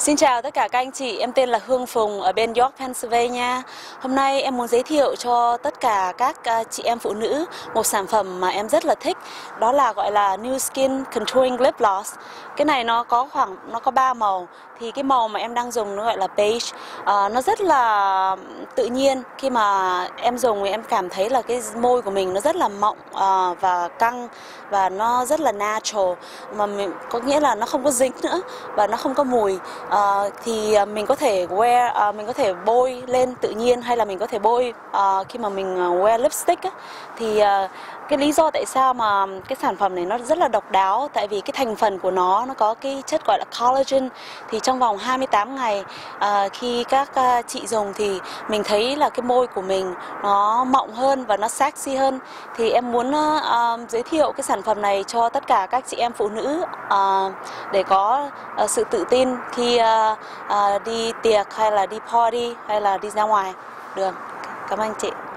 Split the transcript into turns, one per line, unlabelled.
Xin chào tất cả các anh chị, em tên là Hương Phùng ở bên York, Pennsylvania. Hôm nay em muốn giới thiệu cho tất cả các chị em phụ nữ một sản phẩm mà em rất là thích. Đó là gọi là New Skin Contouring Lip Gloss. Cái này nó có 3 màu. Thì cái màu mà em đang dùng nó gọi là beige. Nó rất là tự nhiên. Khi mà em dùng thì em cảm thấy là cái môi của mình nó rất là mọng và căng và nó rất là natural, mà có nghĩa là nó không có dính nữa và nó không có mùi. Thì mình có thể mình có thể bôi lên tự nhiên, hay là mình có thể bôi khi mà mình wear lipstick á. Thì cái lý do tại sao mà cái sản phẩm này nó rất là độc đáo, tại vì cái thành phần của nó có cái chất gọi là collagen. Thì trong vòng 28 ngày khi các chị dùng thì mình thấy là cái môi của mình nó mọng hơn và nó sexy hơn. Thì em muốn giới thiệu cái sản phẩm này cho tất cả các chị em phụ nữ để có sự tự tin khi đi tiệc hay là đi party hay là đi ra ngoài đường. Cảm ơn chị.